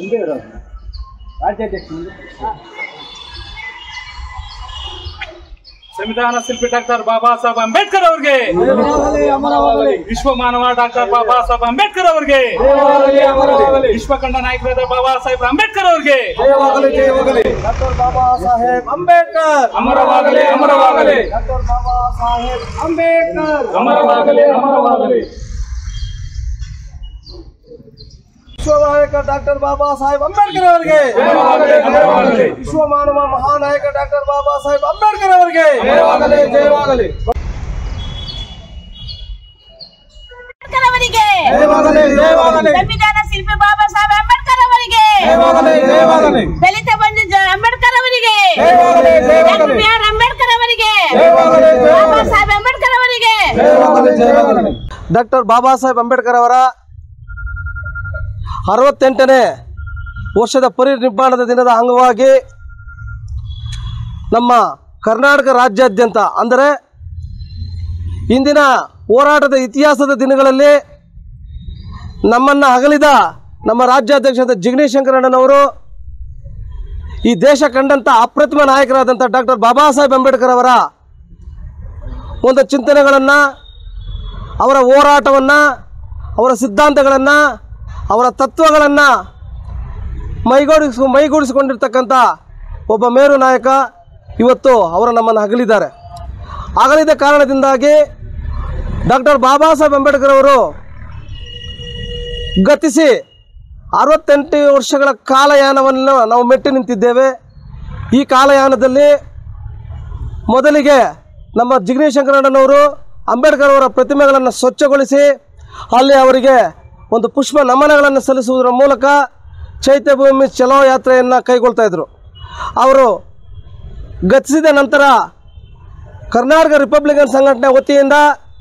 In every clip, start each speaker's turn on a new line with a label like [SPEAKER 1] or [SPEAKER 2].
[SPEAKER 1] ಸಂವಿಧಾನ ಶಿಲ್ಪಿ ಡಾಕ್ಟರ್ ಬಾಬಾ ಸಾಹೇಬ್ ಅಂಬೇಡ್ಕರ್ ಅವರಿಗೆ, ವಿಶ್ವ ಮಾನವ ಡಾಕ್ಟರ್ ಬಾಬಾ ಸಾಹೇಬ್ ಅಂಬೇಡ್ಕರ್ ಅವರಿಗೆ, ವಿಶ್ವ ಕಂಡ ನಾಯಕರಾದ ಬಾಬಾ ಸಾಹೇಬ್ ಅಂಬೇಡ್ಕರ್ ಅವರಿಗೆ
[SPEAKER 2] ಡಾಕ್ಟರ್ ಬಾಬಾ ಸಾಹೇಬ್ ಅಂಬೇಡ್ಕರ್
[SPEAKER 1] ಅಮರವಾಗಲಿ, ಅಮರವಾಗಲಿ.
[SPEAKER 2] ಡಾಕ್ಟರ್ ಬಾಬಾ ಸಾಹೇಬ್ ಅಂಬೇಡ್ಕರ್
[SPEAKER 1] ಅಮರವಾಗಲಿ, ಅಮರವಾಗಲಿ.
[SPEAKER 2] ವಿಶ್ವ ನಾಯಕ ಡಾಕ್ಟರ್ ಬಾಬಾ ಸಾಹೇಬ್ ಅಂಬೇಡ್ಕರ್ ಅವರಿಗೆ, ವಿಶ್ವ ಮಾನವ ಮಹಾನಾಯಕ ಡಾಕ್ಟರ್ ಬಾಬಾ ಸಾಹೇಬ್ ಅಂಬೇಡ್ಕರ್ ಅವರಿಗೆ ಜಯವಾಗಲಿ.
[SPEAKER 3] ಸಂವಿಧಾನ ಶಿಲ್ಪಿ ಬಾಬಾ ಸಾಹೇಬ್ ಅಂಬೇಡ್ಕರ್ ಅವರಿಗೆ, ದಲಿತ ಬಂಧು ಅಂಬೇಡ್ಕರ್ ಅವರಿಗೆ, ಬಿಆರ್ ಅಂಬೇಡ್ಕರ್ ಅವರಿಗೆ, ಬಾಬಾ ಸಾಹೇಬ್ ಅಂಬೇಡ್ಕರ್ ಅವರಿಗೆ.
[SPEAKER 2] ಡಾಕ್ಟರ್ ಬಾಬಾ ಸಾಹೇಬ್ ಅಂಬೇಡ್ಕರ್ ಅವರ 68ನೇ ವರ್ಷದ ಪರಿನಿರ್ವಾಣದ ದಿನದ ಅಂಗವಾಗಿ ನಮ್ಮ ಕರ್ನಾಟಕ ರಾಜ್ಯಾದ್ಯಂತ, ಅಂದರೆ ಇಂದಿನ ಹೋರಾಟದ ಇತಿಹಾಸದ ದಿನಗಳಲ್ಲಿ ನಮ್ಮನ್ನು ಅಗಲಿದ ನಮ್ಮ ರಾಜ್ಯಾಧ್ಯಕ್ಷರಾದ ಜಿಗ್ನೇಶ್ ಶಂಕರಣ್ಣನವರು, ಈ ದೇಶ ಕಂಡಂಥ ಅಪ್ರತಿಮ ನಾಯಕರಾದಂಥ ಡಾಕ್ಟರ್ ಬಾಬಾ ಸಾಹೇಬ್ ಅಂಬೇಡ್ಕರ್ ಅವರ ಒಂದು ಚಿಂತನೆಗಳನ್ನು, ಅವರ ಹೋರಾಟವನ್ನು, ಅವರ ಸಿದ್ಧಾಂತಗಳನ್ನು, ಅವರ ತತ್ವಗಳನ್ನು ಮೈಗೂಡಿಸಿಕೊಂಡಿರ್ತಕ್ಕಂಥ ಒಬ್ಬ ಮೇರು ನಾಯಕ ಇವತ್ತು ಅವರು ನಮ್ಮನ್ನು ಅಗಲಿದ್ದಾರೆ. ಅಗಲಿದ ಕಾರಣದಿಂದಾಗಿ ಡಾಕ್ಟರ್ ಬಾಬಾ ಸಾಹೇಬ್ ಅಂಬೇಡ್ಕರ್ ಅವರು ಗತಿಸಿ 68 ವರ್ಷಗಳ ಕಾಲಯಾನವನ್ನು ನಾವು ಮೆಟ್ಟಿ ನಿಂತಿದ್ದೇವೆ. ಈ ಕಾಲಯಾನದಲ್ಲಿ ಮೊದಲಿಗೆ ನಮ್ಮ ಜಿಗ್ನೇಶ್ ಶಂಕರಣ್ಣನವರು ಅಂಬೇಡ್ಕರ್ ಅವರ ಪ್ರತಿಮೆಗಳನ್ನು ಸ್ವಚ್ಛಗೊಳಿಸಿ ಅಲ್ಲಿ ಅವರಿಗೆ ಒಂದು ಪುಷ್ಪ ನಮನಗಳನ್ನು ಸಲ್ಲಿಸುವುದರ ಮೂಲಕ ಚೈತ್ಯಭೂಮಿ ಚಲೋ ಯಾತ್ರೆಯನ್ನು ಕೈಗೊಳ್ತಾಯಿದ್ರು. ಅವರು ಗತಿಸಿದ ನಂತರ ಕರ್ನಾಟಕ ರಿಪಬ್ಲಿಕನ್ ಸಂಘಟನೆ ವತಿಯಿಂದ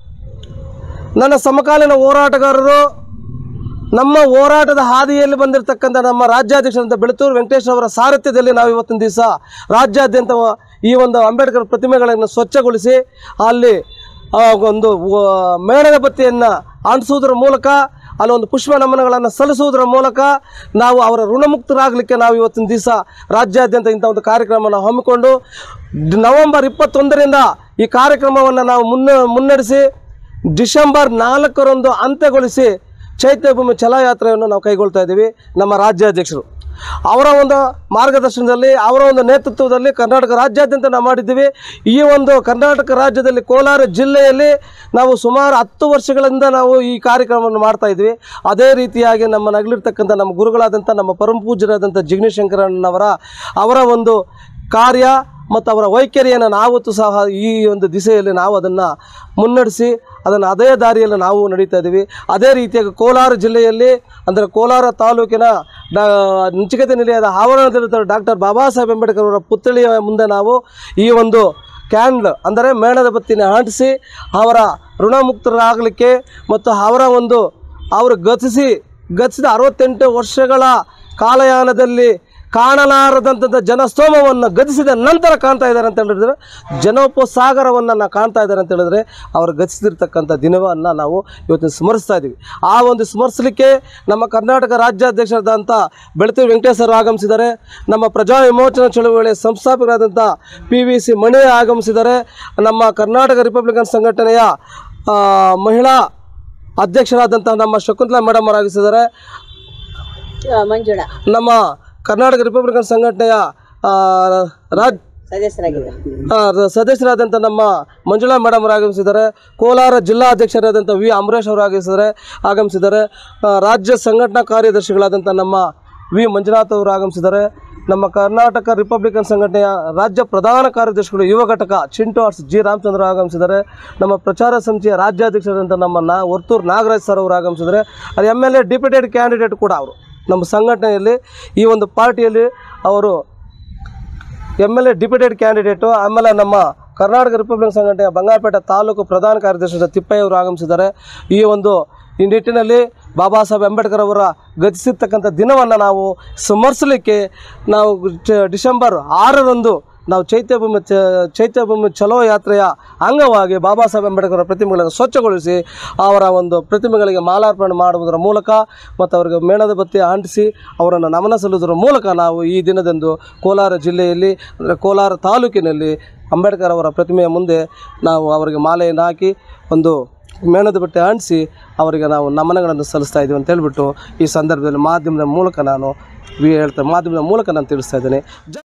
[SPEAKER 2] ನನ್ನ ಸಮಕಾಲೀನ ಹೋರಾಟಗಾರರು, ನಮ್ಮ ಹೋರಾಟದ ಹಾದಿಯಲ್ಲಿ ಬಂದಿರತಕ್ಕಂಥ ನಮ್ಮ ರಾಜ್ಯಾಧ್ಯಕ್ಷರಂತ ಬೆಳತೂರು ವೆಂಕಟೇಶ್ ಅವರ ಸಾರಥ್ಯದಲ್ಲಿ ನಾವು ಇವತ್ತಿನ ದಿವಸ ರಾಜ್ಯಾದ್ಯಂತ ಈ ಒಂದು ಅಂಬೇಡ್ಕರ್ ಪ್ರತಿಮೆಗಳನ್ನು ಸ್ವಚ್ಛಗೊಳಿಸಿ ಅಲ್ಲಿ ಒಂದು ಮೇಣದ ಬತ್ತಿಯನ್ನು ಅಂಟಿಸುವುದರ ಮೂಲಕ, ಅಲ್ಲೊಂದು ಪುಷ್ಪ ನಮನಗಳನ್ನು ಸಲ್ಲಿಸುವುದರ ಮೂಲಕ ನಾವು ಅವರ ಋಣಮುಕ್ತರಾಗಲಿಕ್ಕೆ ನಾವು ಇವತ್ತಿನ ದಿವಸ ರಾಜ್ಯಾದ್ಯಂತ ಇಂಥ ಒಂದು ಕಾರ್ಯಕ್ರಮವನ್ನು ಹಮ್ಮಿಕೊಂಡು ನವೆಂಬರ್ 21ರಿಂದ ಈ ಕಾರ್ಯಕ್ರಮವನ್ನು ನಾವು ಮುನ್ನಡೆಸಿ ಡಿಸೆಂಬರ್ 4ರಂದು ಅಂತ್ಯಗೊಳಿಸಿ ಚೈತ್ಯಭೂಮಿ ಛಲಯಾತ್ರೆಯನ್ನು ನಾವು ಕೈಗೊಳ್ತಾ ಇದ್ದೀವಿ. ನಮ್ಮ ರಾಜ್ಯಾಧ್ಯಕ್ಷರು ಅವರ ಒಂದು ಮಾರ್ಗದರ್ಶನದಲ್ಲಿ, ಅವರ ಒಂದು ನೇತೃತ್ವದಲ್ಲಿ ಕರ್ನಾಟಕ ರಾಜ್ಯಾದ್ಯಂತ ನಾವು ಮಾಡಿದ್ದೀವಿ. ಈ ಒಂದು ಕರ್ನಾಟಕ ರಾಜ್ಯದಲ್ಲಿ ಕೋಲಾರ ಜಿಲ್ಲೆಯಲ್ಲಿ ನಾವು ಸುಮಾರು 10 ವರ್ಷಗಳಿಂದ ನಾವು ಈ ಕಾರ್ಯಕ್ರಮವನ್ನು ಮಾಡ್ತಾ ಇದ್ವಿ. ಅದೇ ರೀತಿಯಾಗಿ ನಮ್ಮ ನಗಲಿರ್ತಕ್ಕಂಥ ನಮ್ಮ ಗುರುಗಳಾದಂಥ ನಮ್ಮ ಪರಮ ಪೂಜ್ಯರಾದಂಥ ಜಿಗ್ನೇಶ್ ಶಂಕರಣ್ಣನವರ ಅವರ ಒಂದು ಕಾರ್ಯ ಮತ್ತು ಅವರ ವೈಖರಿಯನ್ನು ನಾವತ್ತು ಸಹ ಈ ಒಂದು ದಿಸೆಯಲ್ಲಿ ನಾವು ಅದನ್ನು ಮುನ್ನಡೆಸಿ ಅದನ್ನು ಅದೇ ದಾರಿಯಲ್ಲಿ ನಾವು ನಡೀತಾ ಇದ್ದೀವಿ. ಅದೇ ರೀತಿಯಾಗಿ ಕೋಲಾರ ಜಿಲ್ಲೆಯಲ್ಲಿ, ಅಂದರೆ ಕೋಲಾರ ತಾಲೂಕಿನ ನಚಿಕೇತ ನಿಲಯದ ಆವರಣದಲ್ಲಿರುವ ಡಾಕ್ಟರ್ ಬಾಬಾ ಸಾಹೇಬ್ ಅಂಬೇಡ್ಕರ್ ಅವರ ಪುತ್ಥಳಿಯ ಮುಂದೆ ನಾವು ಈ ಒಂದು ಕ್ಯಾಂಡಲ್, ಅಂದರೆ ಮೇಣದ ಬತ್ತಿನ ಅಂಟಿಸಿ ಅವರ ಋಣಮುಕ್ತರಾಗಲಿಕ್ಕೆ ಮತ್ತು ಅವರು ಗತಿಸಿದ 68 ವರ್ಷಗಳ ಕಾಲಯಾನದಲ್ಲಿ ಕಾಣಲಾರದಂಥ ಜನಸ್ತೋಮವನ್ನು ಗತಿಸಿದ ನಂತರ ಕಾಣ್ತಾ ಇದ್ದಾರೆ ಅಂತ ಹೇಳಿದ್ರೆ, ಜನೋಪಸಾಗರವನ್ನು ನಾವು ಕಾಣ್ತಾ ಇದ್ದಾರೆ ಅಂತ ಹೇಳಿದ್ರೆ, ಅವರು ಗತಿಸಿರ್ತಕ್ಕಂಥ ದಿನವನ್ನು ನಾವು ಇವತ್ತು ಸ್ಮರಿಸ್ತಾ ಇದ್ದೀವಿ. ಆ ಒಂದು ಸ್ಮರಿಸಲಿಕ್ಕೆ ನಮ್ಮ ಕರ್ನಾಟಕ ರಾಜ್ಯಾಧ್ಯಕ್ಷರಾದಂಥ ಬೆಳತೂರು ವೆಂಕಟೇಶ್ ಅವರು ಆಗಮಿಸಿದ್ದಾರೆ. ನಮ್ಮ ಪ್ರಜಾ ವಿಮೋಚನಾ ಚಳವಳಿಯ ಸಂಸ್ಥಾಪಕರಾದಂಥ PVC ಮಣಿ ಆಗಮಿಸಿದ್ದಾರೆ. ನಮ್ಮ ಕರ್ನಾಟಕ ರಿಪಬ್ಲಿಕನ್ ಸಂಘಟನೆಯ ಮಹಿಳಾ ಅಧ್ಯಕ್ಷರಾದಂಥ ನಮ್ಮ ಶಕುಂತಲಾ ಮೇಡಮ್ ಅವರು ಆಗಮಿಸಿದ್ದಾರೆ. ನಮ್ಮ ಕರ್ನಾಟಕ ರಿಪಬ್ಲಿಕನ್ ಸಂಘಟನೆಯ ಸದಸ್ಯರಾದಂಥ ನಮ್ಮ ಮಂಜುಳಾ ಮೇಡಮ್ ಅವರು ಆಗಮಿಸಿದ್ದಾರೆ. ಕೋಲಾರ ಜಿಲ್ಲಾ ಅಧ್ಯಕ್ಷರಾದಂಥ ವಿ ಅಮರೇಶ್ ಅವರು ಆಗಮಿಸಿದ್ದಾರೆ. ರಾಜ್ಯ ಸಂಘಟನಾ ಕಾರ್ಯದರ್ಶಿಗಳಾದಂಥ ನಮ್ಮ ವಿ ಮಂಜುನಾಥ್ ಅವರು ಆಗಮಿಸಿದ್ದಾರೆ. ನಮ್ಮ ಕರ್ನಾಟಕ ರಿಪಬ್ಲಿಕನ್ ಸಂಘಟನೆಯ ರಾಜ್ಯ ಪ್ರಧಾನ ಕಾರ್ಯದರ್ಶಿಗಳು ಯುವ ಘಟಕ ಚಿಂಟು ಆರ್ಟ್ಸ್ ಜಿ ರಾಮಚಂದ್ರ ಆಗಮಿಸಿದ್ದಾರೆ. ನಮ್ಮ ಪ್ರಚಾರ ಸಮಿತಿಯ ರಾಜ್ಯಾಧ್ಯಕ್ಷರಾದಂಥ ನಮ್ಮ ವರ್ತೂರು ನಾಗರಾಜ್ ಸರ್ ಅವರು ಆಗಮಿಸಿದ್ದಾರೆ. ಅದು MLA ಡಿಪ್ಯೂಟೆಡ್ ಕ್ಯಾಂಡಿಡೇಟ್ ಕೂಡ ಅವರು ನಮ್ಮ ಸಂಘಟನೆಯಲ್ಲಿ, ಈ ಒಂದು ಪಾರ್ಟಿಯಲ್ಲಿ ಅವರು MLA ಡಿಪ್ಯೂಟೆಡ್ ಕ್ಯಾಂಡಿಡೇಟು. ಆಮೇಲೆ ನಮ್ಮ ಕರ್ನಾಟಕ ರಿಪಬ್ಲಿಕ್ ಸಂಘಟನೆಯ ಬಂಗಾರಪೇಟೆ ತಾಲೂಕು ಪ್ರಧಾನ ಕಾರ್ಯದರ್ಶಿ ತಿಪ್ಪಯ್ಯ ಅವರು ಆಗಮಿಸಿದ್ದಾರೆ. ಈ ನಿಟ್ಟಿನಲ್ಲಿ ಬಾಬಾ ಸಾಹೇಬ್ ಅಂಬೇಡ್ಕರ್ ಅವರ ಗತಿಸಿರ್ತಕ್ಕಂಥ ದಿನವನ್ನು ನಾವು ಸ್ಮರಿಸಲಿಕ್ಕೆ ನಾವು ಡಿಸೆಂಬರ್ 6ರಂದು ನಾವು ಚೈತ್ಯಭೂಮಿ ಚಲೋ ಯಾತ್ರೆಯ ಅಂಗವಾಗಿ ಬಾಬಾ ಸಾಹೇಬ್ ಅಂಬೇಡ್ಕರ್ ಅವರ ಪ್ರತಿಮೆಗಳನ್ನು ಸ್ವಚ್ಛಗೊಳಿಸಿ ಅವರ ಒಂದು ಪ್ರತಿಮೆಗಳಿಗೆ ಮಾಲಾರ್ಪಣೆ ಮಾಡುವುದರ ಮೂಲಕ ಮತ್ತು ಅವರಿಗೆ ಮೇಣದ ಬತ್ತಿ ಅಂಟಿಸಿ ಅವರನ್ನು ನಮನ ಸಲ್ಲುವುದರ ಮೂಲಕ ನಾವು ಈ ದಿನದಂದು ಕೋಲಾರ ಜಿಲ್ಲೆಯಲ್ಲಿ ಅಂದರೆ ಕೋಲಾರ ತಾಲೂಕಿನಲ್ಲಿ ಅಂಬೇಡ್ಕರ್ ಅವರ ಪ್ರತಿಮೆಯ ಮುಂದೆ ನಾವು ಅವರಿಗೆ ಮಾಲೆಯನ್ನು ಹಾಕಿ ಒಂದು ಮೇಣದ ಬಟ್ಟೆ ಅಂಟಿಸಿ ಅವರಿಗೆ ನಾವು ನಮನಗಳನ್ನು ಸಲ್ಲಿಸ್ತಾ ಇದ್ದೀವಿ ಅಂತ ಹೇಳ್ಬಿಟ್ಟು ಈ ಸಂದರ್ಭದಲ್ಲಿ ಮಾಧ್ಯಮದ ಮೂಲಕ ನಾನು ತಿಳಿಸ್ತಾ ಇದ್ದೇನೆ.